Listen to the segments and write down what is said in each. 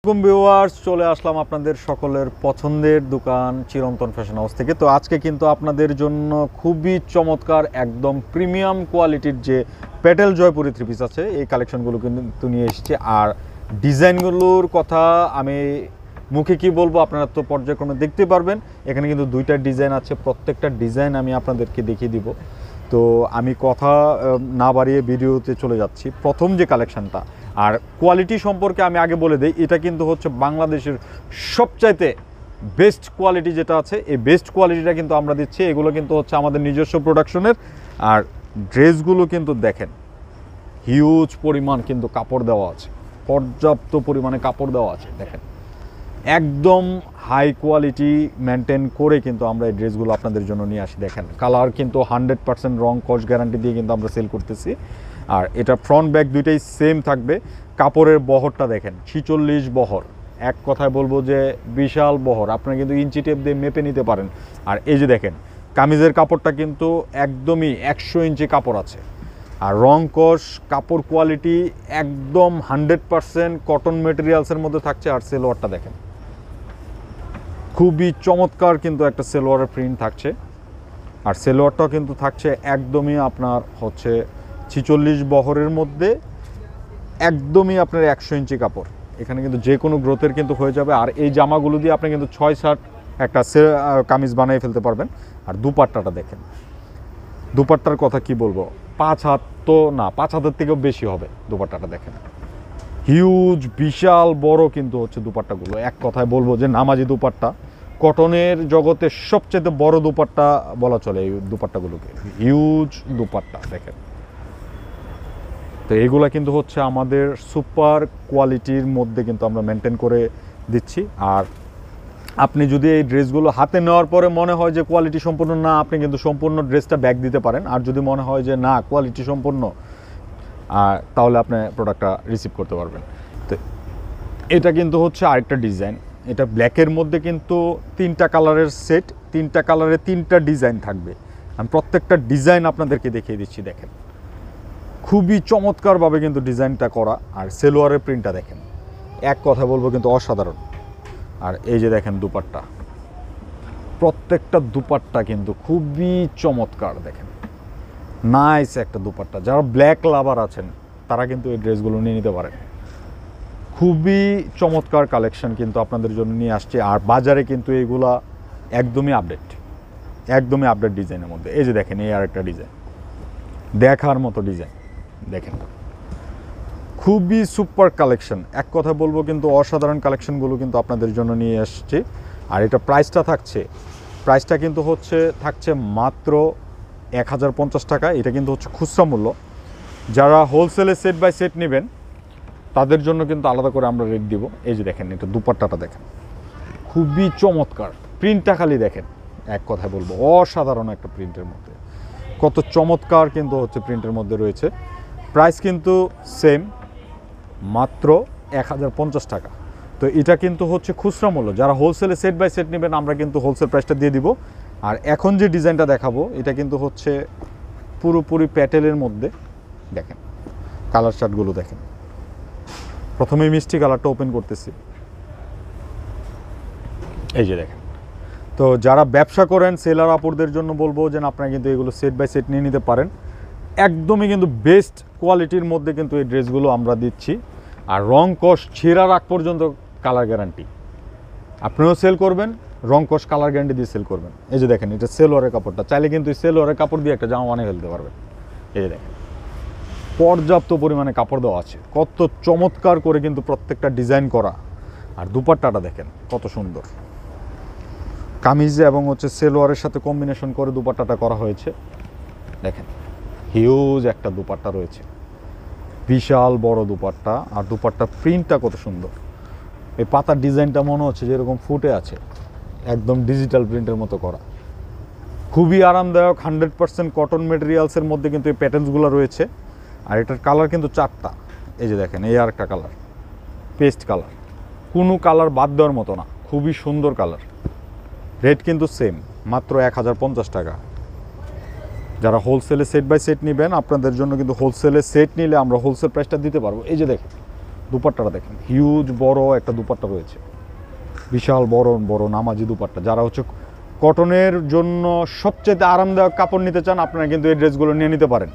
Viewers চলে আসলাম আপনাদের সকলের পছন্দের দোকান চিরন্তন ফ্যাশন হাউস থেকে। তো আজকে কিন্তু আপনাদের জন্য খুবই চমৎকার একদম প্রিমিয়াম কোয়ালিটির যে প্যাটেল জয়পুরি থ্রি পিস আছে এই কালেকশনগুলো কিন্তু নিয়ে এসেছি। আর ডিজাইনগুলোর কথা আমি মুখে কি বলবো, আপনারা তো পর্যায়ক্রমে দেখতে পারবেন। এখানে কিন্তু দুইটা ডিজাইন আছে, প্রত্যেকটা ডিজাইন আমি আপনাদেরকে দেখিয়ে দিব। তো আমি কথা না বাড়িয়ে ভিডিওতে চলে যাচ্ছি। প্রথম যে কালেকশনটা, আর কোয়ালিটি সম্পর্কে আমি আগে বলে দিই, এটা কিন্তু হচ্ছে বাংলাদেশের সবচাইতে বেস্ট কোয়ালিটি যেটা আছে, এই বেস্ট কোয়ালিটিটা কিন্তু আমরা দিচ্ছি। এগুলো কিন্তু হচ্ছে আমাদের নিজস্ব প্রোডাকশনের। আর ড্রেসগুলো কিন্তু দেখেন হিউজ পরিমাণ কিন্তু কাপড় দেওয়া আছে, পর্যাপ্ত পরিমাণে কাপড় দেওয়া আছে। দেখেন একদম হাই কোয়ালিটি মেনটেন করে কিন্তু আমরা এই ড্রেসগুলো আপনাদের জন্য নিয়ে আসি। দেখেন কালার কিন্তু 100% রং কস গ্যারান্টি দিয়ে কিন্তু আমরা সেল করতেছি। আর এটা ফ্রন্ট ব্যাক দুইটাই সেম থাকবে। কাপড়ের বহরটা দেখেন 46 বহর, এক কথায় বলবো যে বিশাল বহর। আপনারা কিন্তু ইঞ্চি টেপ দিয়ে মেপে নিতে পারেন। আর এই যে দেখেন কামিজের কাপড়টা কিন্তু একদমই 100 ইঞ্চি কাপড় আছে। আর রং কস কাপড় কোয়ালিটি একদম 100% কটন মেটেরিয়ালসের মধ্যে থাকছে। আর সেলোয়ারটা দেখেন খুবই চমৎকার কিন্তু একটা সেলোয়ারের প্রিন্ট থাকছে। আর সেলোয়ারটাও কিন্তু থাকছে একদমই আপনার হচ্ছে 46 বহরের মধ্যে, একদমই আপনার 100 ইঞ্চি কাপড়। এখানে কিন্তু যে কোনো গ্রোথের কিন্তু হয়ে যাবে। আর এই জামাগুলো দিয়ে আপনি কিন্তু 6-7 একটা কামিজ বানিয়ে ফেলতে পারবেন। আর দুপাট্টাটা দেখেন, দুপাট্টার কথা কি বলবো, 5 হাত তো না, 5 হাতের থেকেও বেশি হবে। দুপাট্টাটা দেখেন হিউজ বিশাল বড় কিন্তু হচ্ছে দুপাট্টাগুলো। এক কথায় বলবো যে নামাজি দুপাট্টা, কটনের জগতে সবচেয়ে বড় দুপাট্টা বলা চলে এই দুপাট্টাগুলোকে। হিউজ দুপাট্টা দেখেন। তো এইগুলা কিন্তু হচ্ছে আমাদের সুপার কোয়ালিটির মধ্যে কিন্তু আমরা মেনটেন করে দিচ্ছি। আর আপনি যদি এই ড্রেসগুলো হাতে নেওয়ার পরে মনে হয় যে কোয়ালিটি সম্পূর্ণ না, আপনি কিন্তু সম্পূর্ণ ড্রেসটা ব্যাক দিতে পারেন। আর যদি মনে হয় যে না কোয়ালিটি সম্পূর্ণ, তাহলে আপনি প্রোডাক্টটা রিসিভ করতে পারবেন। তো এটা কিন্তু হচ্ছে আরেকটা ডিজাইন। এটা ব্ল্যাকের মধ্যে কিন্তু 3টা কালারের সেট, 3টা কালারে 3টা ডিজাইন থাকবে। আমি প্রত্যেকটা ডিজাইন আপনাদেরকে দেখিয়ে দিচ্ছি। দেখেন খুবই চমৎকারভাবে কিন্তু ডিজাইনটা করা। আর সেলোয়ারের প্রিন্টটা দেখেন, এক কথা বলবো কিন্তু অসাধারণ। আর এই যে দেখেন দুপাট্টা, প্রত্যেকটা দুপাট্টা কিন্তু খুবই চমৎকার। দেখেন নাইস একটা দুপাট্টা। যারা ব্ল্যাক লাভার আছেন তারা কিন্তু এই ড্রেসগুলো নিয়ে নিতে পারেন। খুবই চমৎকার কালেকশন কিন্তু আপনাদের জন্য নিয়ে আসছে। আর বাজারে কিন্তু এইগুলা একদমই আপডেট, একদমই আপডেট ডিজাইনের মধ্যে। এই যে দেখেন এই আরেকটা ডিজাইন, দেখার মতো ডিজাইন। দেখেন খুবই সুপার কালেকশন, এক কথা বলবো কিন্তু অসাধারণ কালেকশনগুলো কিন্তু আপনাদের জন্য নিয়ে আসছে। আর এটা প্রাইসটা কিন্তু থাকছে মাত্র 1050 টাকা। এটা কিন্তু হচ্ছে খুচরা মূল্য। যারা হোলসেলে সেট বাই সেট নেবেন তাদের জন্য কিন্তু আলাদা করে আমরা রেট দিব। এই যে দেখেন এটা দুপাট্টাটা দেখেন খুবই চমৎকার, প্রিন্টটা খালি দেখেন, এক কথায় বলবো অসাধারণ একটা প্রিন্টের মধ্যে। কত চমৎকার কিন্তু হচ্ছে প্রিন্টের মধ্যে রয়েছে। প্রাইস কিন্তু সেম, মাত্র 1050 টাকা। তো এটা কিন্তু হচ্ছে খুচরা মূল্য। যারা হোলসেলে সেট বাই সেট নেবেন আমরা কিন্তু হোলসেল প্রাইসটা দিয়ে দিব। আর এখন যে ডিজাইনটা দেখাবো এটা কিন্তু হচ্ছে পুরোপুরি প্যাটেলের মধ্যে। দেখেন কালার চার্টগুলো দেখেন। প্রথমে মিষ্টি কালারটা ওপেন করতেছি, এই যে দেখেন। তো যারা ব্যবসা করেন সেলার আপুরদের জন্য বলবো যে আপনারা কিন্তু এগুলো সেট বাই সেট নিয়ে নিতে পারেন। একদমই কিন্তু বেস্ট কোয়ালিটির মধ্যে কিন্তু এই ড্রেসগুলো আমরা দিচ্ছি। আর রং কস ছেঁড়ার আগ পর্যন্ত কালার গ্যারান্টি। আপনিও সেল করবেন, রং কস কালার গ্যারান্টি দিয়ে সেল করবেন। এই যে দেখেন এটা সেলোয়ারের কাপড়টা, চাইলে কিন্তু সেলোয়ারের কাপড় দিয়ে একটা জামা বানিয়ে ফেলতে পারবেন। এই যে দেখেন পর্যাপ্ত পরিমাণে কাপড় দেওয়া আছে, কত চমৎকার করে কিন্তু প্রত্যেকটা ডিজাইন করা। আর দুপাট্টাটা দেখেন কত সুন্দর, কামিজ এবং হচ্ছে সেলোয়ারের সাথে কম্বিনেশন করে দুপাট্টাটা করা হয়েছে। দেখেন হিউজ একটা দুপাট্টা রয়েছে, বিশাল বড় দুপাট্টা। আর দুপাট্টার প্রিন্টটা কত সুন্দর। এই পাতার ডিজাইনটা মনে হচ্ছে যেরকম ফুটে আছে, একদম ডিজিটাল প্রিন্টের মতো করা। খুবই আরামদায়ক, 100% কটন মেটেরিয়ালসের মধ্যে কিন্তু এই প্যাটার্নসগুলো রয়েছে। আর এটার কালার কিন্তু 4টা। এই যে দেখেন এই আর একটা কালার, পেস্ট কালার, কোনো কালার বাদ দেওয়ার মতো না, খুবই সুন্দর কালার। রেট কিন্তু সেম, মাত্র 1050 টাকা। যারা হোলসেলে সেট বাই সেট নেবেন আপনাদের জন্য কিন্তু হোলসেলে সেট নিলে আমরা হোলসেল প্রাইসটা দিতে পারবো। এই যে দেখেন দুপাট্টাটা দেখেন, হিউজ বড় একটা দুপাট্টা রয়েছে, বিশাল বড় বড় নামাজি দুপাট্টা। যারা হচ্ছে কটনের জন্য সবচেয়ে আরামদায়ক কাপড় নিতে চান, আপনারা কিন্তু এই ড্রেসগুলো নিয়ে নিতে পারেন।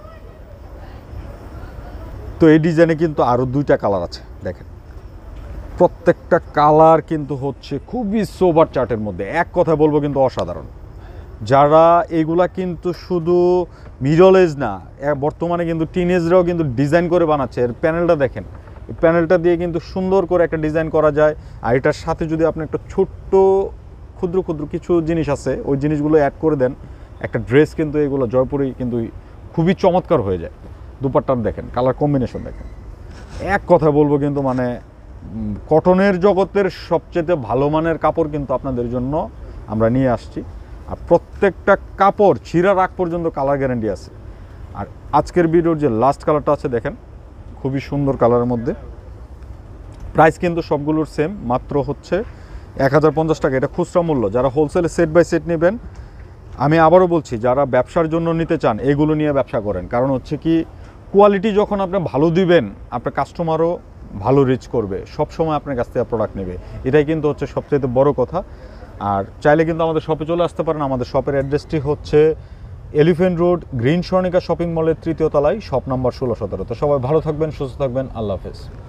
তো এই ডিজাইনে কিন্তু আরও 2টা কালার আছে দেখেন, প্রত্যেকটা কালার কিন্তু হচ্ছে খুবই সোবার চার্টের মধ্যে, এক কথা বলবো কিন্তু অসাধারণ। যারা এগুলা কিন্তু শুধু মিডল এজ না, বর্তমানে কিন্তু টিনেজরাও কিন্তু ডিজাইন করে বানাচ্ছে। এর প্যানেলটা দেখেন, এই প্যানেলটা দিয়ে কিন্তু সুন্দর করে একটা ডিজাইন করা যায়। আর এটার সাথে যদি আপনি একটা ছোট্ট ক্ষুদ্র ক্ষুদ্র কিছু জিনিস আছে, ওই জিনিসগুলো অ্যাড করে দেন, একটা ড্রেস কিন্তু এগুলো জয়পুরেই কিন্তু খুবই চমৎকার হয়ে যায়। দুপাট্টার দেখেন, কালার কম্বিনেশন দেখেন, এক কথা বলবো কিন্তু মানে কটনের জগতের সবচেয়ে ভালো মানের কাপড় কিন্তু আপনাদের জন্য আমরা নিয়ে আসছি। আর প্রত্যেকটা কাপড় ছিঁড়ার আগ পর্যন্ত কালার গ্যারান্টি আছে। আর আজকের ভিডিওর যে লাস্ট কালারটা আছে দেখেন, খুবই সুন্দর কালারের মধ্যে। প্রাইস কিন্তু সবগুলোর সেম, মাত্র হচ্ছে 1050 টাকা। এটা খুচরা মূল্য। যারা হোলসেলে সেট বাই সেট নেবেন, আমি আবারও বলছি, যারা ব্যবসার জন্য নিতে চান এগুলো নিয়ে ব্যবসা করেন। কারণ হচ্ছে কি, কোয়ালিটি যখন আপনি ভালো দিবেন, আপনার কাস্টমারও ভালো রিচ করবে, সব সময় আপনার কাছ থেকে প্রোডাক্ট নেবে। এটাই কিন্তু হচ্ছে সবচেয়ে বড় কথা। আর চাইলে কিন্তু আমাদের শপে চলে আসতে পারেন। আমাদের শপের অ্যাড্রেসটি হচ্ছে elephant road, green Swarnika shopping মলের 3য় তলায়, শপ নাম্বার 16-17। তো সবাই ভালো থাকবেন, সুস্থ থাকবেন, আল্লাহ হাফেজ।